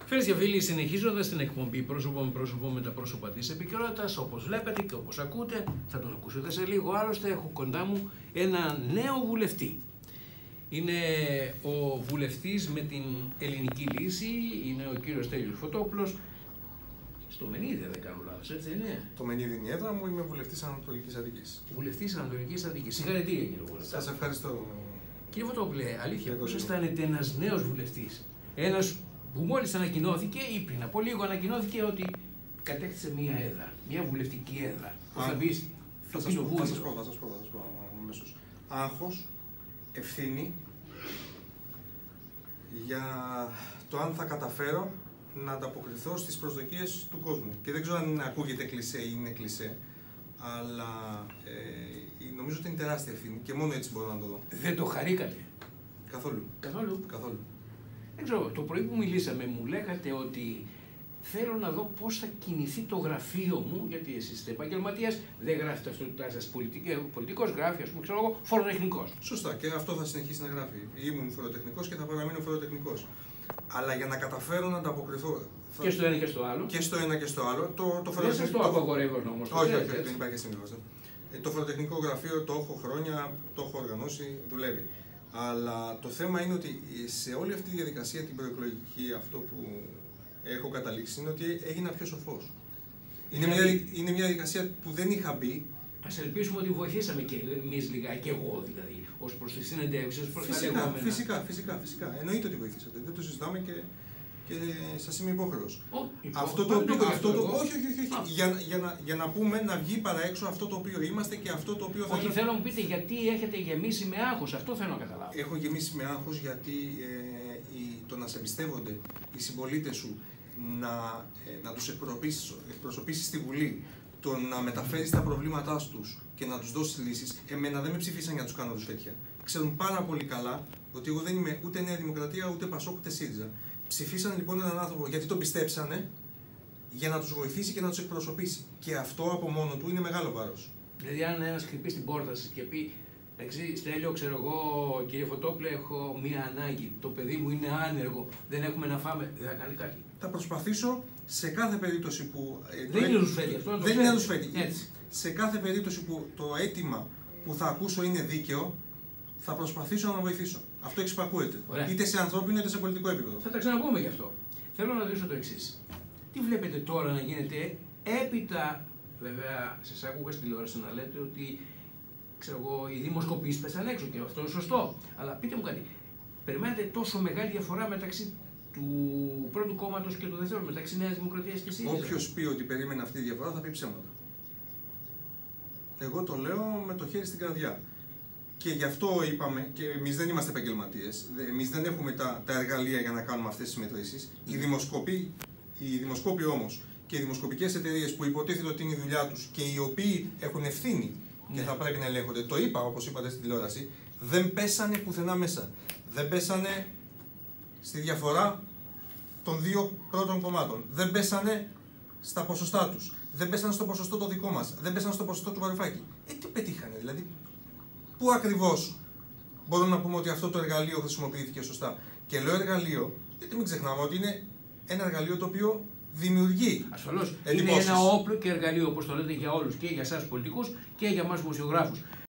Φίλες και φίλοι, συνεχίζοντας την εκπομπή πρόσωπο με πρόσωπο με τα πρόσωπα της επικαιρότητας, όπως βλέπετε και όπως ακούτε, θα τον ακούσετε σε λίγο. Άλλωστε, έχω κοντά μου ένα νέο βουλευτή. Είναι ο βουλευτής με την ελληνική λύση, είναι ο κύριος Τέλειος Φωτόπουλος. Στο Μενίδη, δεν κάνω λάθος, έτσι είναι. Το Μενίδη είναι η έδρα μου, είμαι βουλευτής Ανατολικής Αττικής. Βουλευτής Ανατολικής Αττικής. Συγχαρητήρια, κύριε βουλευτή. Σας ευχαριστώ. Κύριε Φωτόπουλε, αλήθεια, πώς αισθάνεται ένας νέος βουλευτής, ένας που μόλις ανακοινώθηκε ή πριν από λίγο ανακοινώθηκε ότι κατέκτησε μία έδρα, μία βουλευτική έδρα. Που θα μπει στο κοινοβούλιο. Θα σας πω αμέσως. Άγχος, ευθύνη για το αν θα καταφέρω να ανταποκριθώ στις προσδοκίες του κόσμου. Και δεν ξέρω αν ακούγεται κλισέ ή είναι κλισέ, αλλά νομίζω ότι είναι τεράστια ευθύνη και μόνο έτσι μπορώ να το δω. Δεν το χαρήκατε? Καθόλου. Καθόλου. Δεν ξέρω, το πρωί που μιλήσαμε μου λέγατε ότι θέλω να δω πώς θα κινηθεί το γραφείο μου, γιατί εσείς είστε επαγγελματίας, δεν γράφετε τα αυτοκίνητά σας πολιτικός, γράφει, ας πούμε, ξέρω εγώ, φοροτεχνικός. Σωστά, και αυτό θα συνεχίσει να γράφει. Ήμουν φοροτεχνικός και θα παραμείνω φοροτεχνικός. Αλλά για να καταφέρω να ανταποκριθώ. Και στο ένα και στο άλλο. Και στο ένα και στο άλλο. Δεν σας το απαγορεύω όμως. Όχι, δεν υπάρχει σύμβαση. Το φοροτεχνικό γραφείο το έχω χρόνια, το έχω οργανώσει, δουλεύει. Αλλά το θέμα είναι ότι σε όλη αυτή τη διαδικασία, την προεκλογική, αυτό που έχω καταλήξει είναι ότι έγινα πιο σοφός. Είναι μια διαδικασία που δεν είχα μπει. Ας ελπίσουμε ότι βοηθήσαμε και εμείς λιγάκι, και εγώ δηλαδή, ως προς τις συνεντεύξεις, προς τα λεγόμενα. Φυσικά. Εννοείται ότι βοηθήσατε. Δεν το συζητάμε και σας είμαι υπόχρεος. Όχι. Για να πούμε, να βγει παρά έξω αυτό το οποίο είμαστε και αυτό το οποίο θα. Όχι, θέλω να μου πείτε γιατί έχετε γεμίσει με άγχος, αυτό θέλω να καταλάβω. Έχω γεμίσει με άγχος γιατί το να σε εμπιστεύονται οι συμπολίτες σου, να τους εκπροσωπήσεις στη Βουλή, το να μεταφέρεις τα προβλήματά τους και να τους δώσεις λύσεις. Εμένα δεν με ψηφίσαν για να τους κάνω ρουσφέτια. Ξέρουν πάρα πολύ καλά ότι εγώ δεν είμαι ούτε Νέα Δημοκρατία, ούτε Πασόκ, ούτε ΣΥΡΙΖΑ. Ψηφίσαν λοιπόν έναν άνθρωπο γιατί τον πιστέψανε για να τους βοηθήσει και να τους εκπροσωπήσει. Και αυτό από μόνο του είναι μεγάλο βάρος. Δηλαδή, αν ένας χτυπήσει την πόρτα σας και πει Στέλιο, ξέρω εγώ, κύριε Φωτόπουλε, έχω μία ανάγκη. Το παιδί μου είναι άνεργο, δεν έχουμε να φάμε. Δεν θα κάνει κάτι. Θα προσπαθήσω σε κάθε περίπτωση που. Δεν είναι ρουσφέτη αυτό. Δεν είναι ρουσφέτη. Σε κάθε περίπτωση που το αίτημα που θα ακούσω είναι δίκαιο, θα προσπαθήσω να βοηθήσω. Αυτό εξυπακούεται. Είτε σε ανθρώπινο είτε σε πολιτικό επίπεδο. Θα τα ξαναπούμε γι' αυτό. Θέλω να ρωτήσω το εξής. Τι βλέπετε τώρα να γίνεται έπειτα, βέβαια, σας άκουγα στη τηλεόραση να λέτε ότι. Ξέρω εγώ, οι δημοσκοπήσεις πέσαν έξω και αυτό είναι σωστό. Αλλά πείτε μου κάτι, περιμένετε τόσο μεγάλη διαφορά μεταξύ του πρώτου κόμματος και του δεύτερου, μεταξύ Νέας Δημοκρατίας και ΣΥΡΙΖΑ? Όποιος πει ότι περίμενε αυτή τη διαφορά θα πει ψέματα. Εγώ το λέω με το χέρι στην καρδιά. Και γι' αυτό είπαμε, και εμείς δεν είμαστε επαγγελματίες, εμείς δεν έχουμε τα εργαλεία για να κάνουμε αυτές τις μετρήσεις. Οι δημοσκόποι όμως και οι δημοσκοπικές εταιρείες που υποτίθεται ότι είναι η δουλειά τους και οι οποίοι έχουν ευθύνη και θα πρέπει να ελέγχονται. Το είπα, όπως είπατε στην τηλεόραση, δεν πέσανε πουθενά μέσα. Δεν πέσανε στη διαφορά των δύο πρώτων κομμάτων. Δεν πέσανε στα ποσοστά τους. Δεν πέσανε στο ποσοστό το δικό μας. Δεν πέσανε στο ποσοστό του Βαρουφάκη. Τι πετύχανε, δηλαδή. Πού ακριβώς μπορούμε να πούμε ότι αυτό το εργαλείο χρησιμοποιήθηκε σωστά? Και λέω εργαλείο, γιατί μην ξεχνάμε ότι είναι ένα εργαλείο το οποίο δημιουργεί. Ασφαλώς. Είναι ένα όπλο και εργαλείο, όπως το λέτε, για όλους, και για εσάς πολιτικούς και για εμάς δημοσιογράφους.